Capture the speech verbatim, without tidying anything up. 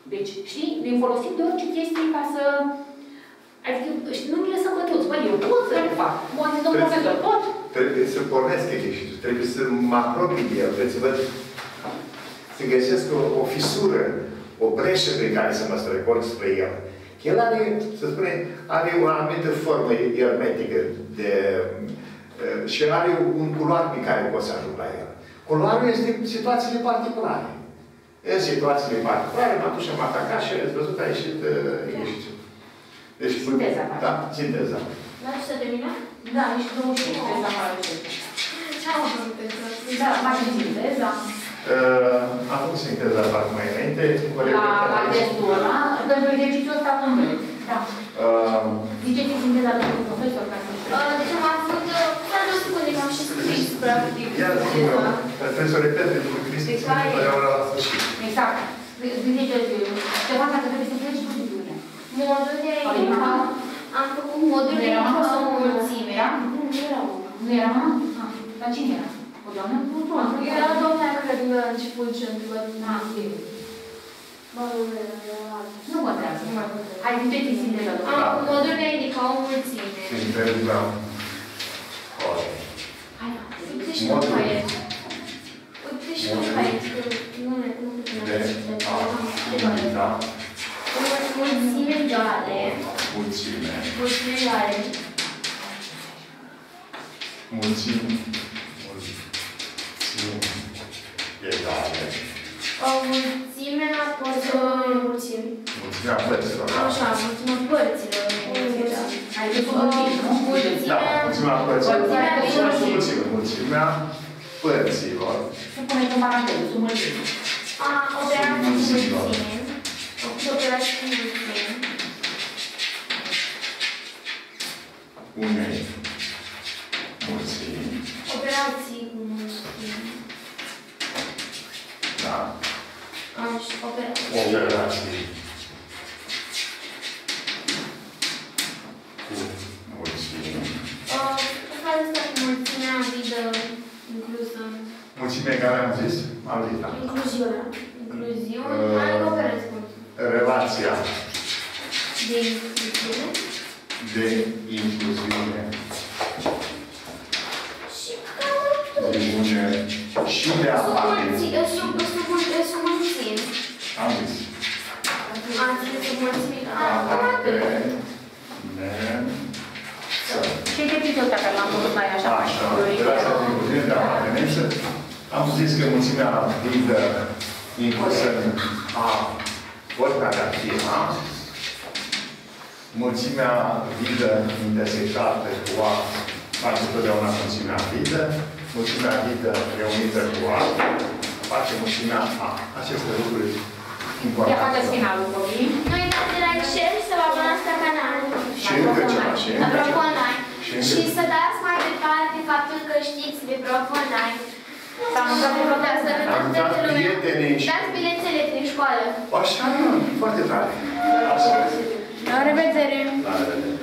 Deci, știi, ne folosim de orice chestie ca să... Adică, știi, nu ne lăsăm bătuți. Băi, eu pot să le fac. Mă zis, domnul profesor, pot? Trebuie să pornesc exercițiul, trebuie să mă apropii de el, trebuie să văd, să găsesc o, o fisură, o breșă prin care să mă strecor spre el. El are, să spune, are o anumită formă hermetică de, și are un culoar pe care pot să ajung la el. Culoarul este situațiile particulare. În situațiile particulare, m-am dus și am atacat și ați văzut, a ieșit exercițiul. Deci, sinteza. Da, sinteza. N-ai să termină? Da, nici douăzeci și cinci de afară. Ce-am făcut? Da, mai sinteza. Am făcut sinteza fac mai înainte. La testul ăla, pentru exercițiul ăsta cum vrei. Da. Ziceți sinteza domnului profesor, ca să știu. Deci am avut, la două secunde că am și scris, practic. Ia zi-mă, profesor, repet, pentru că Cristi spune totdeauna la sfârșit. Exact. Ziceți, ceva dacă trebuie să pleci procedurile. Modul de am făcut modul de o mulțime. Nu erau. Nu era mama? Dar cine era? O doamnă? Era doamna, cred, la început și întrebat. Ah, ok. Bă, nu era altă. Nu contează. Hai, ziceți sinteza domnului. Am făcut modul de a indica o mulțime. Sinteza. Hai, Uite și tu caiet. Uite și tu caiet. Nu ne cunoaște. Da. Mulțime egale. Mulțime. Mulțime egale. Mulțime. Mulțime egale. O mulțime a părților mulțimi. Mulțimea părților. Așa, mulțimea părților. Hai, de mulțime, nu? Da, mulțimea părților. Mulțimea. Mulțimea părților. Se pune cu paranteză, sub mulțime. A, operații mulțime. Operații mulțime. Unei mulțimi. Operații cu mulțime. Da. Așa, operații. Operații cu mulțimi. Care este mulțimea vidă inclusă? Mulțime care am zis? Am zis, da. Incluziunea. Incluziune. Hai, operații cu Relația de incluziune. de incluziune. Și care De bune și de aparență. Submulțimi. Am zis. Ați zis submulțimi. Aparență. Ce exercițiul ăsta care l-am făcut mai așa? Așa. Relația de incluziune de aparență. Am zis că mulțimea vidă inclusă în A, oricare ar fi A, mulțimea vidă intersectată cu A face totdeauna mulțimea vidă, mulțimea vidă reunită cu A face mulțimea A. Aceste lucruri importante. Ia faceți finalul, copii. Nu uitați de like, share și să vă abonați la canal. Și încă ceva, și încă Apropo ceva. online. Și să dați mai departe faptul că știți de Prof online. S-am întâmplat cu Să ne Am dat prietenii și... dați bilețele prin școală. Așa, foarte tare. Așa. La revedere! La revedere.